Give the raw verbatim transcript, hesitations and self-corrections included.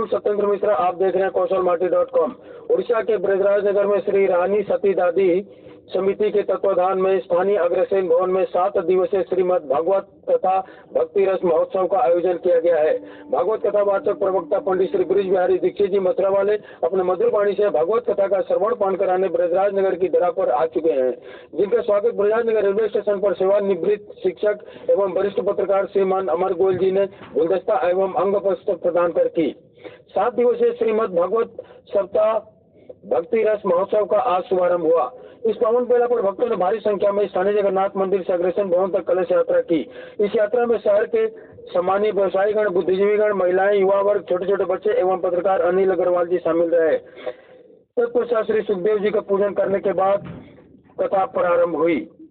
हूं सत्येंद्र मिश्रा। आप देख रहे हैं कौशल माटी डॉट कॉम। उड़ीसा के ब्रजराज नगर में श्री रानी सती दादी समिति के तत्वाधान में स्थानीय अग्रसेन भवन में सात दिवसीय श्रीमद् भागवत तथा भक्ति रस महोत्सव का आयोजन किया गया है। भागवत कथा वाचक प्रवक्ता पंडित श्री ब्रिज बिहारी दीक्षित जी मथुरा वाले अपने मधुर वाणी से भागवत कथा का श्रवण पान कराने ब्रजराज नगर की धरा पर आ चुके हैं, जिनका स्वागत ब्रजराज नगर रेलवे स्टेशन पर सेवानिवृत्त शिक्षक एवं वरिष्ठ पत्रकार श्रीमान अमर गोयल जी ने गुलदस्ता एवं अंग पुस्तक प्रदान कर की। सात दिवसीय श्रीमद् भागवत सप्ताह भक्ति रस महोत्सव का आज शुभारंभ हुआ। इस पावन बेला पर भक्तों ने भारी संख्या में स्थानीय जगन्नाथ मंदिर से अग्रसेन भवन तक कलश यात्रा की। इस यात्रा में शहर के सम्मानीय व्यवसायीगण, बुद्धिजीवीगण, महिलाएं, युवा वर्ग, छोटे छोटे बच्चे एवं पत्रकार अनिल अग्रवाल जी शामिल रहे। तत्पश्चात श्री सुखदेव जी का पूजन करने के बाद कथा प्रारंभ हुई।